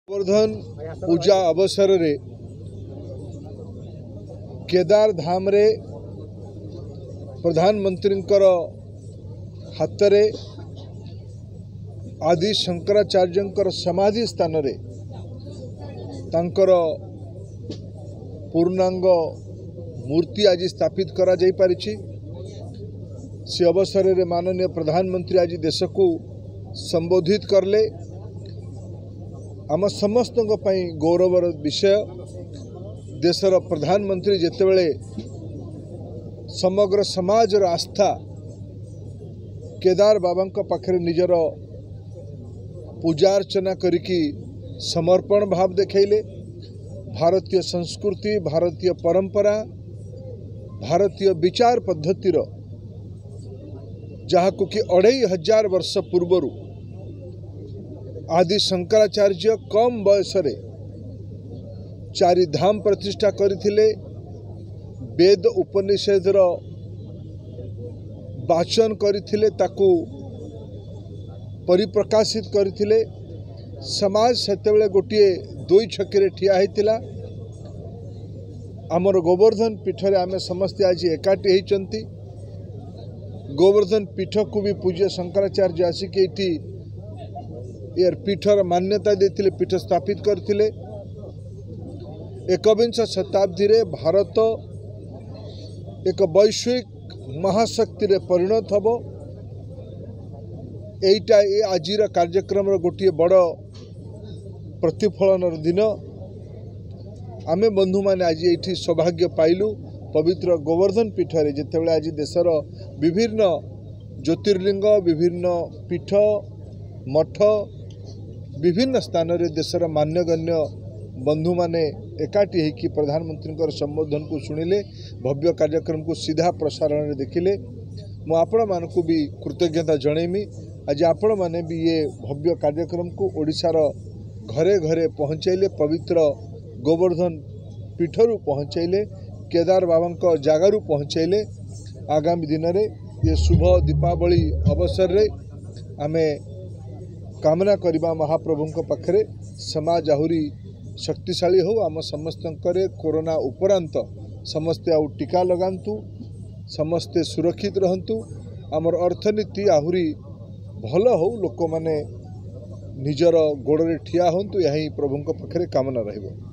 गोवर्धन पूजा अवसर रे केदार धाम रे प्रधानमंत्री हाथ रे आदि शंकराचार्य समाधि स्थान रे तांकर पूर्णांग मूर्ति आज स्थापित करा जाई पारिछि। से अवसर रे माननीय प्रधानमंत्री आज देश को संबोधित करले। आम समस्त गौरवर विषय देशर प्रधानमंत्री जेतेबेले समग्र समाजर आस्था केदार बाबा पाखरे निजर पूजार्चना करिकी समर्पण भाव देखैले। भारतीय संस्कृति, भारतीय परंपरा, भारतीय विचार पद्धतिर जहाको कि 2500 वर्ष पूर्वर आदि शंकराचार्य कम बयस रे 4 धाम प्रतिष्ठा करथिले। वेद उपनिषद वाचन करथिले, ताकू परिप्रकाशित करथिले। समाज सेतेबेले गोटे 2 छके ठिया हेतिला। आमर गोवर्धन पीठ रे आमे समस्ते आज एकाठी हेचंती। गोवर्धन पीठ को भी पूज्य शंकराचार्य आसिक एठी यार पीठर मान्यता देथिले, पीठ स्थापित करथिले। 21 शताब्दी रे भारत एक वैश्विक महाशक्ति रे परिणत हबो। एइटा ए आजिर कार्यक्रम गोटे बड़ प्रतिफलन दिन। आमे बंधु माने आज एठी सौभाग्य पाइलु। पवित्र गोवर्धन पीठ रे जेतेबेले आज देशर विभिन्न ज्योतिर्लिंग, विभिन्न पीठ, मठ, विभिन्न स्थान रे देशर मान्यगण्य बंधु माने एकाठी होकर प्रधानमंत्री संबोधन को सुनिले, भव्य कार्यक्रम को सीधा प्रसारण रे देखिले। मु आपण मानकु भी कृतज्ञता जणैमी। आज आपण माने भी ये भव्य कार्यक्रम को ओडिशार घरे घरे पहुँचैले, पवित्र गोवर्धन पीठरू पहुँचैले, केदार बाबा जगारू पहुँचैले। आगामी दिन रे ये शुभ दीपावली अवसर रे आमे कामना करिबा महाप्रभु पाखरे समाज आहुरी शक्तिशाली हो। आम समस्त कोरोना उपरांत समस्ते आउ टीका लगांतु, समस्ते सुरक्षित रहंतु, आमर अर्थनीति आहुरी भल हो, लोक माने निजर गोड़े ठिया होंतु। यही प्रभु पाखरे कामना रहिबो।